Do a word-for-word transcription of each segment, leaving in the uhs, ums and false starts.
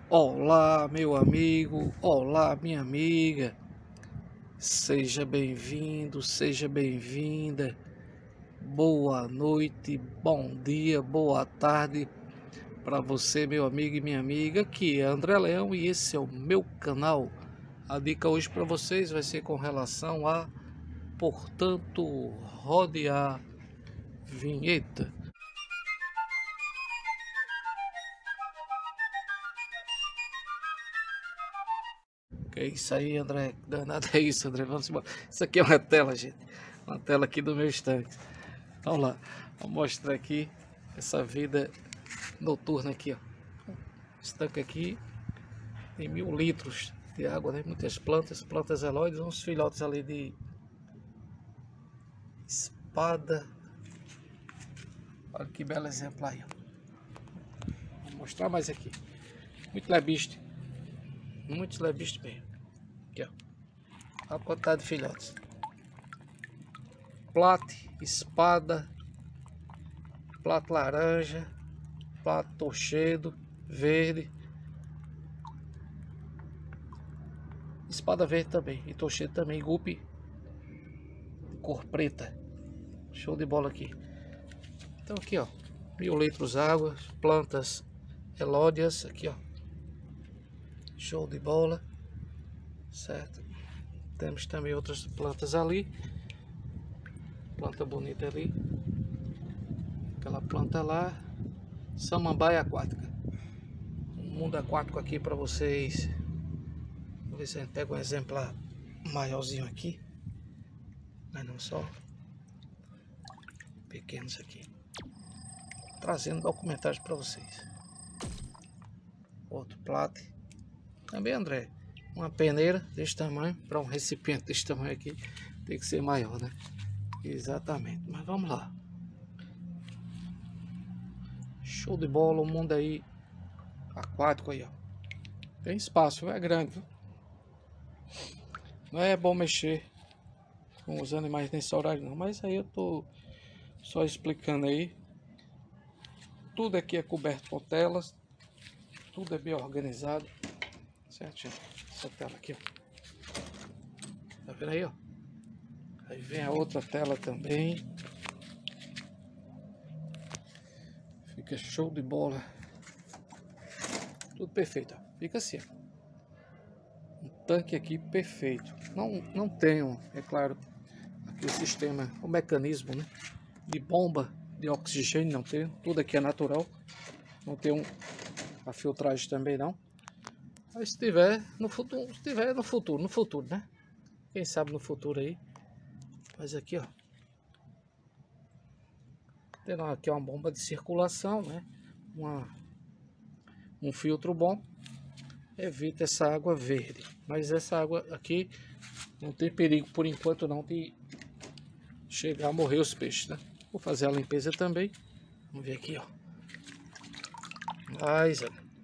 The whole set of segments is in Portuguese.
Olá, meu amigo, olá, minha amiga, seja bem-vindo, seja bem-vinda, boa noite, bom dia, boa tarde para você, meu amigo e minha amiga. Aqui é André Leão e esse é o meu canal. A dica hoje para vocês vai ser com relação a, portanto, rodear vinheta. Que é isso aí, André? Danado é isso, André. Vamos embora. Isso aqui é uma tela, gente. Uma tela aqui do meu estanque. Vamos lá. Vou mostrar aqui essa vida noturna aqui, ó. Estanque aqui tem mil litros de água, né? Muitas plantas, plantas elóides, uns filhotes ali de espada. Olha que belo exemplo aí, ó. Vou mostrar mais aqui. Muito lebiste. Muitos lebiste mesmo. Aqui, ó. Olha a quantidade de filhotes. Plate, espada, plato laranja, plato torchedo, verde, espada verde também, e torchedo também, gupe, cor preta. Show de bola aqui. Então aqui, ó, mil litros água, plantas elódias, aqui, ó. Show de bola, certo? Temos também outras plantas ali. Planta bonita ali. Aquela planta lá. Samambaia aquática. Um mundo aquático aqui para vocês. Vamos ver se a gente pega um exemplar maiorzinho aqui. Mas não só. Pequenos aqui. Trazendo documentários para vocês. Outro plate. Também, André. Uma peneira desse tamanho. Para um recipiente desse tamanho aqui. Tem que ser maior, né? Exatamente. Mas vamos lá. Show de bola. O mundo aí aquático aí, ó. Tem espaço, é grande, viu? Não é bom mexer com os animais nesse horário não, mas aí eu tô só explicando aí. Tudo aqui é coberto com telas, tudo é bem organizado, certo, gente? Essa tela aqui, ó. Tá vendo aí, ó? Aí vem a outra tela também. Fica show de bola. Tudo perfeito, ó. Fica assim, ó. Um tanque aqui perfeito. Não, não tenho, é claro, aqui o sistema, o mecanismo, né, de bomba de oxigênio, não tem. Tudo aqui é natural. Não tem um, a filtragem também não. Mas se tiver no futuro, se tiver no futuro, no futuro, né? Quem sabe no futuro aí. Mas aqui, ó. Tem aqui uma bomba de circulação, né? Uma, um filtro bom. Evita essa água verde. Mas essa água aqui não tem perigo por enquanto não de chegar a morrer os peixes, né? Vou fazer a limpeza também. Vamos ver aqui, ó. Mas, ó.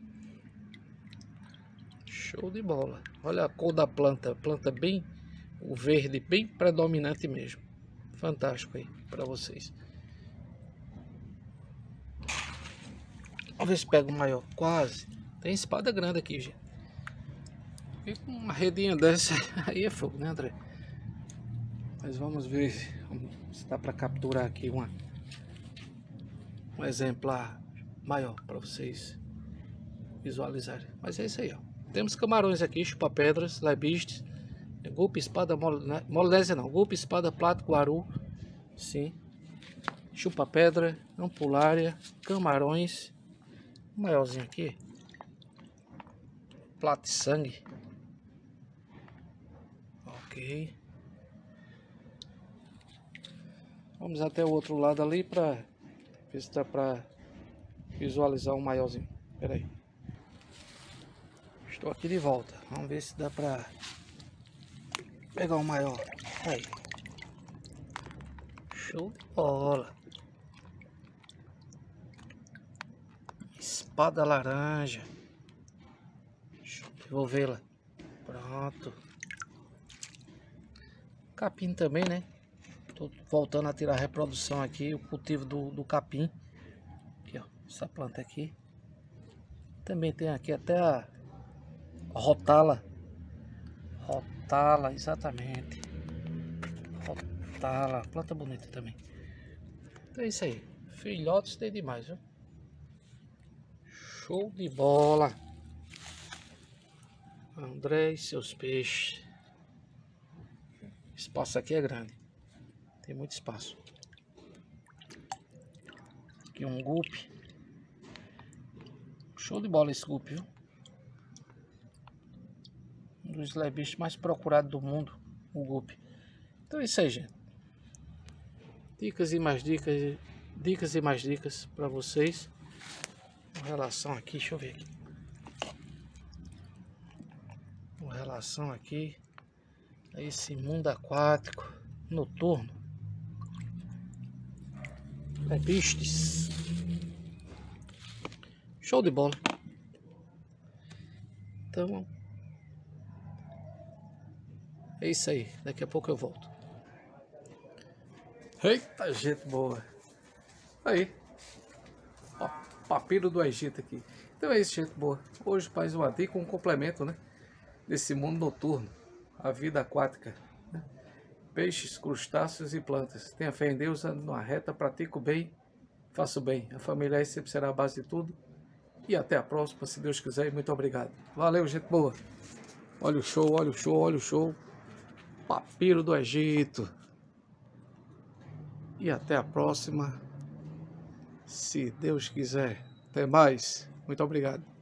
Show de bola. Olha a cor da planta. Planta bem, o verde bem predominante mesmo. Fantástico aí para vocês. Vamos ver se pega o maior. Quase. Tem espada grande aqui, gente. E com uma redinha dessa aí é fogo, né, André? Mas vamos ver se dá para capturar aqui uma, um exemplar maior para vocês visualizarem. Mas é isso aí, ó. Temos camarões aqui, chupa-pedras, lebistes, gupe, espada, molinésia não, gupe, espada, plato, guaru, sim, chupa-pedra, ampulária, camarões, maiorzinho aqui, plato de sangue. Ok. Vamos até o outro lado ali para ver se dá para visualizar um maiorzinho. Espera aí. Estou aqui de volta. Vamos ver se dá para pegar um maior. Aí. Show de bola. Espada laranja. Deixa eu devolvê-la. Pronto. Capim também, né? Tô voltando a tirar a reprodução aqui, o cultivo do, do capim. Aqui, ó, essa planta aqui. Também tem aqui até a Rotala. Rotala, exatamente. Rotala, planta bonita também. Então é isso aí. Filhotes tem demais, viu? Show de bola. André e seus peixes. Espaço aqui é grande. Tem muito espaço. Aqui um gupe. Show de bola esse gupe, viu? Um dos lebichos mais procurados do mundo, o gupe. Então é isso aí, gente. Dicas e mais dicas, dicas e mais dicas para vocês. Com relação aqui, deixa eu ver aqui. Com relação aqui a esse mundo aquático noturno. Lebiches. Show de bola. Então é isso aí. Daqui a pouco eu volto. Eita, gente boa. Aí. Ó, papiro do Egito aqui. Então é isso, gente boa. Hoje mais uma dica, um complemento, né? Desse mundo noturno. A vida aquática. Né? Peixes, crustáceos e plantas. Tenha fé em Deus, ande numa reta, pratico bem, faço bem. A família aí sempre será a base de tudo. E até a próxima, se Deus quiser. E muito obrigado. Valeu, gente boa. Olha o show, olha o show, olha o show. Papiro do Egito. E até a próxima, se Deus quiser. Até mais. Muito obrigado.